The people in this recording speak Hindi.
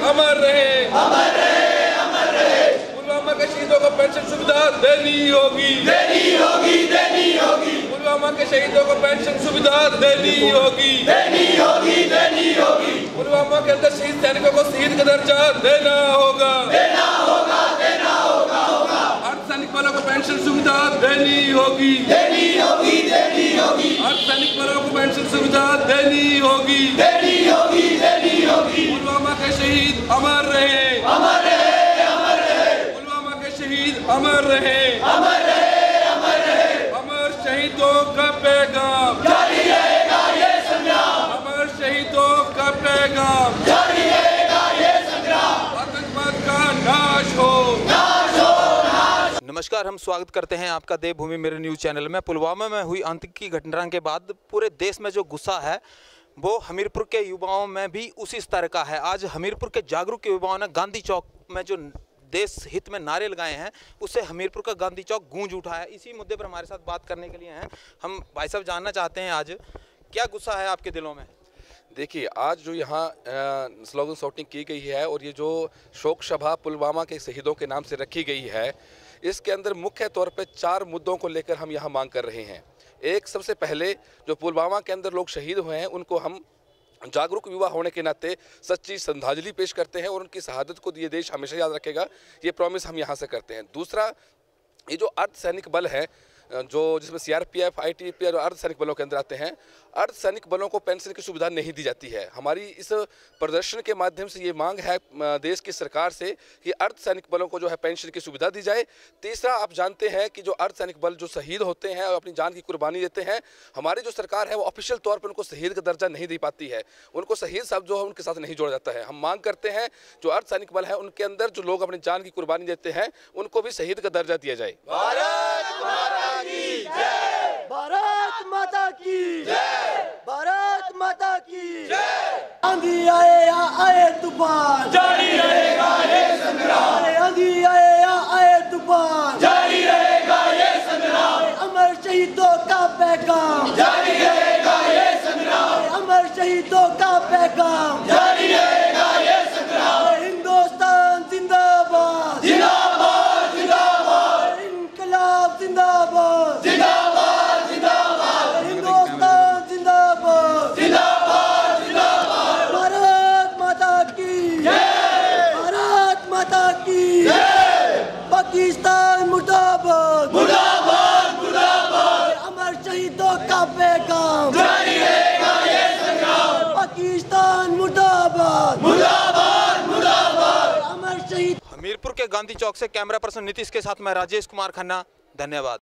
अमर रहे, अमर रहे, अमर रहे। पुलवामा के शहीदों को पेंशन सुविधा देनी होगी, देनी होगी, देनी होगी। पुलवामा के शहीदों को पेंशन सुविधा देनी होगी, देनी होगी, देनी होगी। पुलवामा के अंदर शहीद सैनिकों को शहीद का दर्जा देना होगा, देना होगा, देना होगा, होगा। अर्धसैनिक बलों को पेंशन सुविधा देनी होगी, देनी होगी, देनी होगी। अर्धसैनिक बलों को पेंशन सुविधा देनी होगी, देनी होगी, देनी होगी। पुलवामा के शहीद अमर रहे, अमर रहे, अमर रहे। पुलवामा के शहीद अमर रहे, अमर रहे, अमर रहे। अमर शहीदों का पैगाम जारी रहेगा ये संग्राम, अमर शहीदों का पैगाम जारी रहेगा ये संग्राम। आतंकवाद का नाश हो, नाश हो, नाश। नमस्कार, हम स्वागत करते हैं आपका देवभूमि मेरे न्यूज़ चैनल में। पुलवामा में हुई आतंकी घटना के बाद पूरे देश में जो गुस्सा है वो हमीरपुर के युवाओं में भी उसी स्तर का है। आज हमीरपुर के जागरूक युवाओं ने गांधी चौक में जो देश हित में नारे लगाए हैं उससे हमीरपुर का गांधी चौक गूंज उठा है। इसी मुद्दे पर हमारे साथ बात करने के लिए हैं हम। भाई साहब, जानना चाहते हैं आज क्या गुस्सा है आपके दिलों में? देखिए, आज जो यहाँ स्लोगन शॉटिंग की गई है और ये जो शोक सभा पुलवामा के शहीदों के नाम से रखी गई है, इसके अंदर मुख्य तौर पे 4 मुद्दों को लेकर हम यहाँ मांग कर रहे हैं। एक, सबसे पहले जो पुलवामा के अंदर लोग शहीद हुए हैं उनको हम जागरूक युवा होने के नाते सच्ची श्रद्धांजलि पेश करते हैं और उनकी शहादत को ये देश हमेशा याद रखेगा, ये प्रॉमिस हम यहाँ से करते हैं। दूसरा, ये जो अर्धसैनिक बल है जो जिसमें सीआरपीएफ, आईटीबीपी और अर्धसैनिक बलों के अंदर आते हैं, अर्धसैनिक बलों को पेंशन की सुविधा नहीं दी जाती है। हमारी इस प्रदर्शन के माध्यम से ये मांग है देश की सरकार से कि अर्धसैनिक बलों को जो है पेंशन की सुविधा दी जाए। तीसरा, आप जानते हैं कि जो अर्धसैनिक बल जो शहीद होते हैं और अपनी जान की कुर्बानी देते हैं, हमारी जो सरकार है वो ऑफिशियल तौर पर उनको शहीद का दर्जा नहीं दे पाती है, उनको शहीद साहब जो है उनके साथ नहीं जोड़ा जाता है। हम मांग करते हैं जो अर्धसैनिक बल है उनके अंदर जो लोग अपनी जान की कुर्बानी देते हैं उनको भी शहीद का दर्जा दिया जाए। भारत माता की जय, भारत माता की जय, भारत माता की जय। आंधी आए या आए तूफान जारी रहेगा ये संग्राम, आंधी आए या आए तूफान जारी रहेगा ये संग्राम। अमर शहीदों का पैगाम जारी रहेगा ये संग्राम, अमर शहीदों का पैगाम जारी रहेगा ये संग्राम। हिंदुस्तान जिंदाबाद, जिंदाबाद, जिंदाबाद। इनकलाब जिंदाबाद, जिंदाबाद, जिंदाबाद। हिंदुस्तान जिंदाबाद, जिंदाबाद, जिंदाबाद। भारत माता की जय, भारत माता की जय। पाकिस्तान मुर्दाबाद, मुर्दाबाद, मुर्दाबाद। अमर शहीदों का पैगाम जारी रहेगा ये संग्राम। पाकिस्तान मुर्दाबाद, मुर्दाबाद, मुर्दाबाद। अमर शहीद। हमीरपुर के गांधी चौक से कैमरा पर्सन नीतीश के साथ मैं राजेश कुमार खन्ना, धन्यवाद।